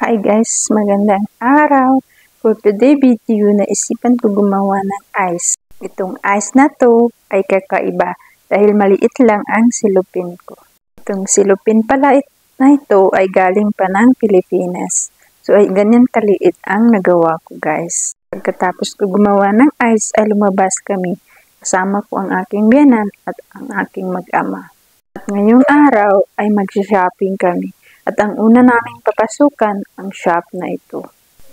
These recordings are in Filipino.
Hi guys, magandang araw. For today video, naisipan ko gumawa ng ice. Itong ice na to ay kakaiba dahil maliit lang ang silupin ko. Itong silupin pala na ito ay galing pa ng Pilipinas. So ay ganyan kaliit ang nagawa ko guys. Pagkatapos ko gumawa ng ice ay lumabas kami. Kasama ko ang aking biyanan at ang aking mag-ama. At ngayong araw ay mag-shopping kami. At ang una naming papasukan ang shop na ito.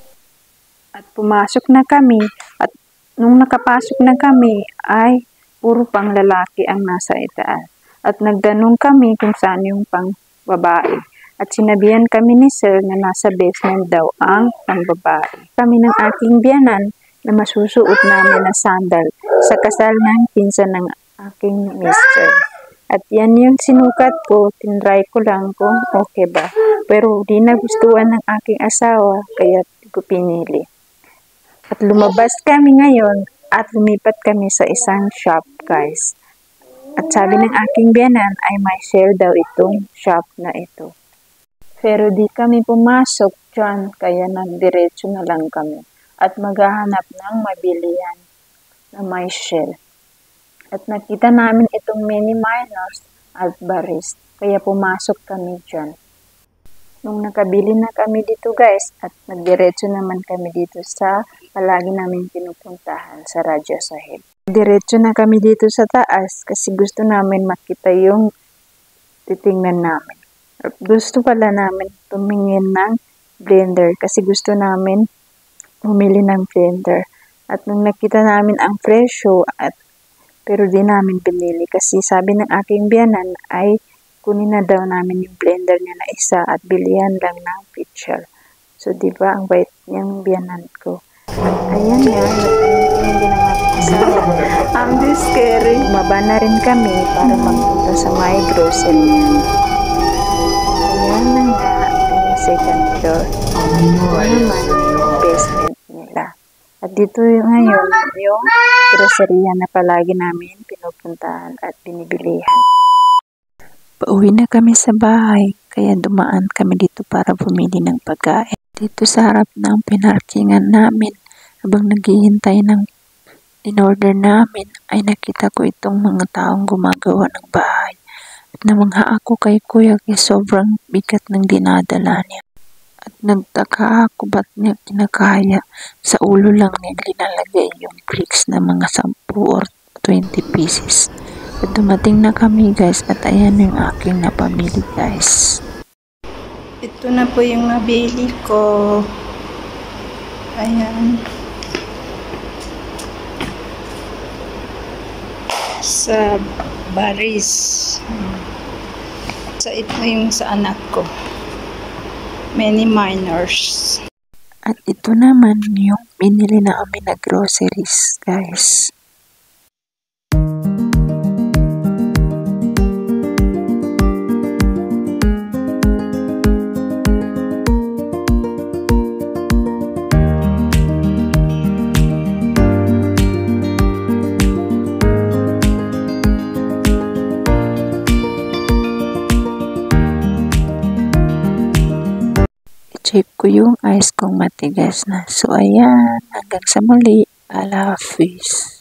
At pumasok na kami at nung nakapasok na kami ay puro pang lalaki ang nasa itaas. At nagtanong kami kung saan yung pang babae. At sinabihan kami ni sir na nasa basement daw ang pang babae. Kami ng aking biyanan na masusuot namin na sandal sa kasal ng pinsan ng aking mister. At yan yung sinukat ko, tinry ko lang kung okay ba. Pero di nagustuhan ng aking asawa, kaya ko pinili. At lumabas kami ngayon at lumipat kami sa isang shop guys. At sabi ng aking biyanan ay may share daw itong shop na ito. Pero di kami pumasok dyan, kaya nagdiretso na lang kami. At maghahanap ng mabilihan na may share. At nakita namin itong mini minors at baris. Kaya pumasok kami dyan. Nung nakabili na kami dito guys, at nagdiretso naman kami dito sa palagi namin pinupuntahan sa Radyo Sahib. Diretso na kami dito sa taas kasi gusto namin makita yung titingnan namin. Gusto pala namin tumingin ng blender kasi gusto namin bumili ng blender. At nung nakita namin ang presyo pero di namin pinili kasi sabi ng aking biyanan ay kunin na daw namin yung blender niya na isa at bilihan lang ng picture. So, di ba ang bait niyang biyanan ko. At ayan nga, hindi na nga kasama. I'm just scary. Maba na rin kami para magpunta sa my grocery. Ayan na nga, yung second floor. Ito naman yung basement nila. At dito ngayon, yung grocery na palagi namin pinupuntahan at binibilihan. Pauwi na kami sa bahay, kaya dumaan kami dito para bumili ng pagkain. Dito sa harap ng pinarkingan namin, habang naghihintay ng in-order namin, ay nakita ko itong mga taong gumagawa ng bahay. At namangha ako kay kuya kasi sobrang bigat ng dinadala niya. At nagtaka ako ba't niya kinakaya. Sa ulo lang niya linalagay yung bricks na mga 10 or 20 pieces. At dumating na kami guys at ayan yung aking napamili guys. Ito na po yung nabili ko. Ayan. Sa baris. Ito yung sa anak ko. Many minors. At ito naman yung binili na kami na groceries, guys. Check ko yung ice kung matigas na. So, ayan. Hanggang sa muli. Allah Hafiz.